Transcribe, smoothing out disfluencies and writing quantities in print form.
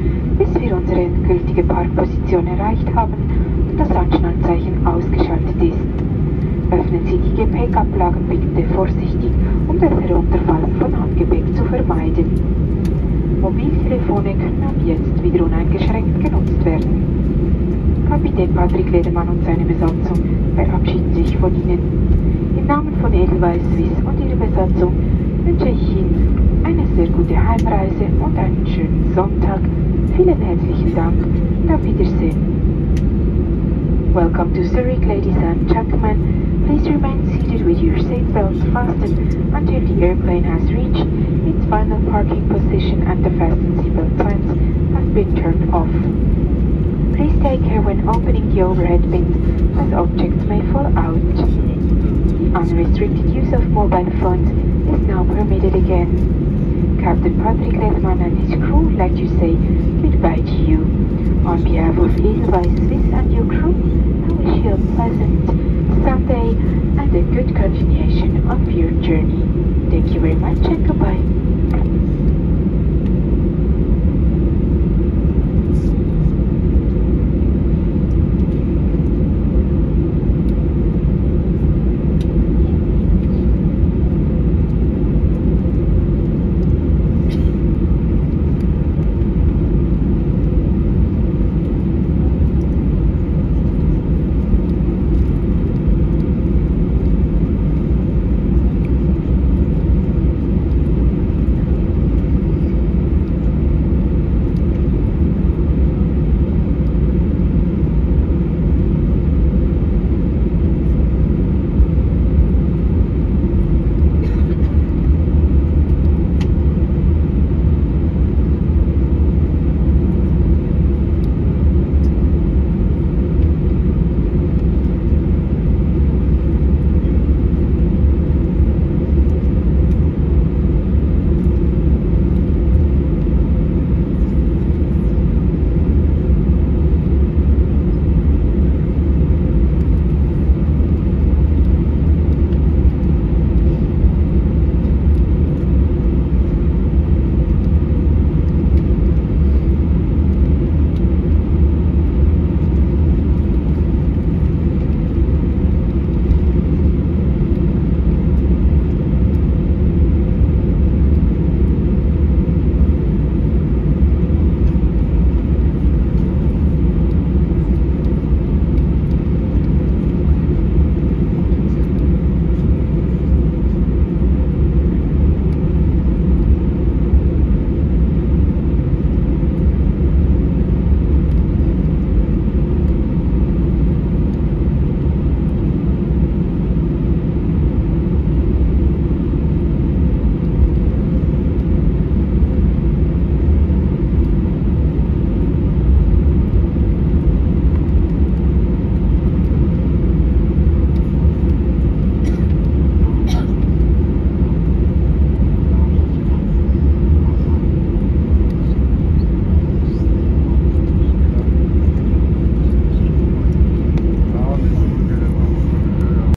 bis wir unsere endgültige Parkposition erreicht haben und das Anschnallzeichen ausgeschaltet ist. Öffnen Sie die Gepäckablagen bitte vorsichtig, um das Herunterfallen von Handgepäck zu vermeiden. Mobiltelefone können ab jetzt wieder uneingeschränkt genutzt werden. Kapitän Patrick Ledermann und seine Besatzung verabschieden sich von Ihnen. Im Namen von Edelweiss Swiss und Ihrer Besatzung wünsche ich Ihnen eine sehr gute Heimreise und einen schönen Sonntag. Vielen herzlichen Dank und auf Wiedersehen. Welcome to Zurich, ladies and gentlemen. Please remain seated with your seatbelts fastened until the airplane has reached its final parking position and the fasten seatbelt signs have been turned off. Please take care when opening the overhead bins, as objects may fall out. The unrestricted use of mobile phones is now permitted again. Captain Patrick Ledermann and his crew would like to say goodbye to you. On behalf of Edelweiss Swiss and your crew, I wish you a pleasant Sunday and a good continuation of your journey. Thank you very much and goodbye.